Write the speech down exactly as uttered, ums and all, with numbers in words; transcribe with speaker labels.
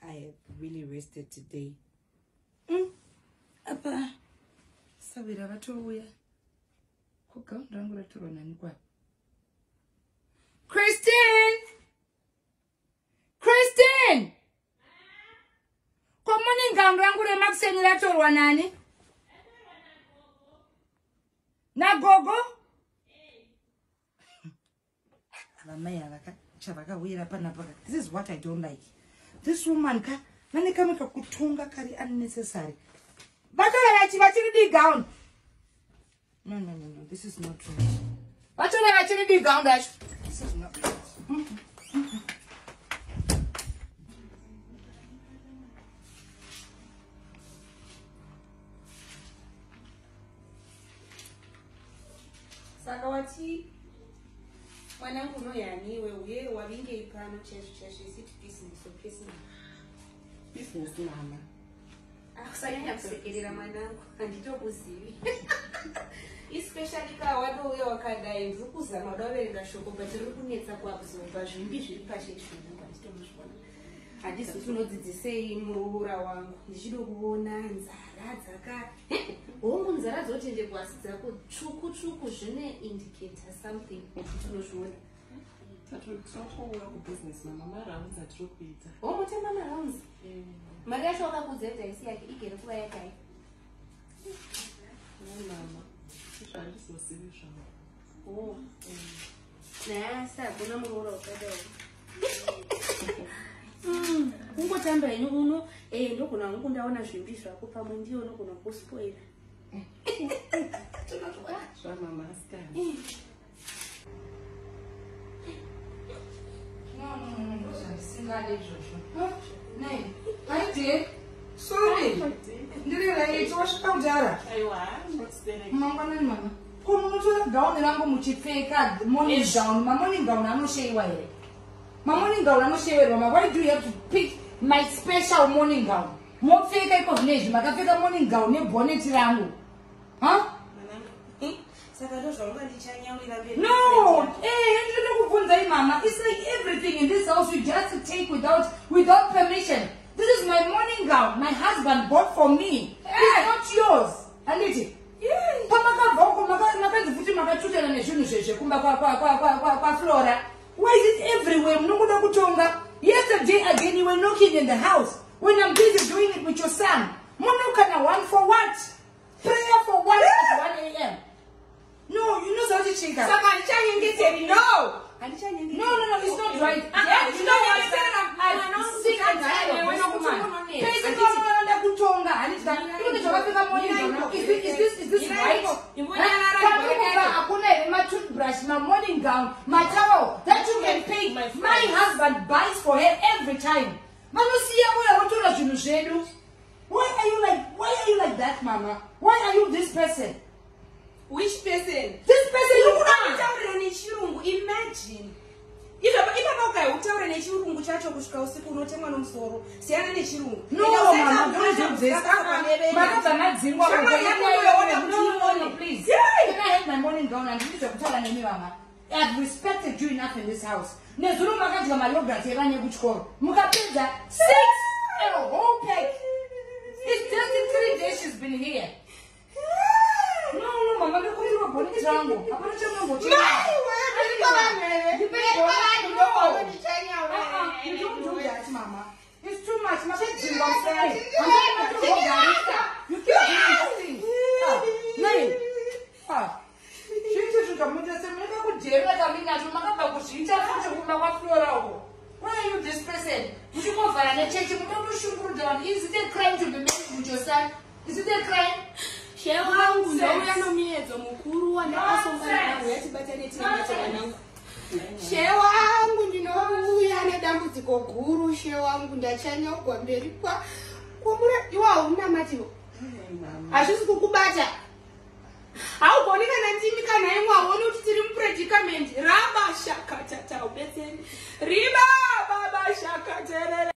Speaker 1: I have really rested today. Mm. Apa Savira vatouya kugaunda rangu ratorwa nani kwapi? Christine! Christine! Komuni gaunda rangu remakuseni ratorwa nani? Na gogo? Vamaya vakachavakawira panapa. This is what I don't like. This woman ka nani kameka kutunga kari unnecessary. Vatora vachi vachiri di gown. No no no no, this is not right. Vatora vachiri di gown dash. This is not right. Mm-hmm. Mm-hmm.
Speaker 2: Sakawati mwanangu no yaniwe uye wavinge ipano chesu chesu isiti business so business
Speaker 1: Business mama.
Speaker 2: Akusanya kusekerera mwanangu anditokuzivi. Especially ka wado uye wakadai ndikuzama kudaverenga shoko but riri kunetsa kuabsorba zvimbi zviri pashechu nditomuzvona. Handisi unodzidzisei muroora wangu ndichida kuona nzara dzaka hongu nzara dzotende kwasi dzako tsvuku tsvuku zvine indicator something kuti unozviona.
Speaker 3: Tatotsokoura kubusiness mama marounds atiri kuita.
Speaker 2: Hongu tema marounds. Mari yacho wakakudzetsa isi yake igere kuva yakai.
Speaker 3: Mama zvandizosivi zvangu.
Speaker 2: Oh. Nasa kuna muroora wakadai. Mm, ungotamba henyu uno eh ndogona ngu ndaona zvimbi zvako pamwe ndiyo nogona kuspoila. Tunotwa
Speaker 3: zvama maskani.
Speaker 1: No no no no, singade izvozvo. Nei, aite. Sorry. Ndiri late wasvika kudhara.
Speaker 3: Aiwa, ndotsereka.
Speaker 1: Mangwanani mama. Ko munotora gown rangu muchipfeka morning gown, ma morning gown anosheyiwa here. My morning gown, I'm not sure mama. Why do you have to pick my special morning gown? Mo fika iko village, makafika morning gown ne bonnet rangu. Huh?
Speaker 2: Saka ndo zvanga ndichanyaurira mberi.
Speaker 1: No, eh, ndinoda kubvunza i mama. It's like everything in this house you just take without without permission. This is my morning gown. My husband bought for me. It's not yours. Aniti. Yeah. Pamaka boko maka maka futhi makachutela nezvinhu zveshe kumba kwa kwa kwa kwa kwa Flora. Why is it everywhere? Yesterday again you were knocking in the house when I'm busy doing it with your son. Monokana one for what? Prayer for what at one A M No, you know something, Chika.
Speaker 2: No.
Speaker 1: No, no, no, it's not right.
Speaker 2: Yeah, you know what
Speaker 1: I'm sick and tired of this woman. Is this, is this, is this right? My toothbrush, my morning gown, my towel that you can pay. My husband buys for her every time. Why are you like, why are you like that, Mama? Why are you this person?
Speaker 2: Which person?
Speaker 1: This person you are.
Speaker 2: Imagine. If I don't utaure nechirungu chacho kusvika usiku unotemwa nomusoro siyana nechirungu.
Speaker 1: No, Mama, don't do this. No, no, please. Can I have my morning gown and please kutaura nemi Mama? I've respected you enough in this house. Nezuru makandika mayogurt evanye kuchikoro. Mukapedza six and a whole pack. It's just in three days she's been here. No, no, Mama, look at your body triangle. I'm going to tell you what you You don't do that, Mama. It's too much. Mama, I'm sorry. I'm sorry. You keep doing this thing. Ah, ah. Why are you this person? Is it a crime to be married with your son? Is it a crime?
Speaker 2: Shewangu ndauya nomiedzo mukuru wandakasongana nawo yatibatane tinematana. Shewangu ndinouya nedambudziko guru. Shewangu ndachanyogwa mberi kwa kwamura iwa hauna matiwo. Hazvisi kukubata. Haugoni kana ndimi kana imwe haoni kuti tiri mupredicament. Raba shakatata ubetseni. Riba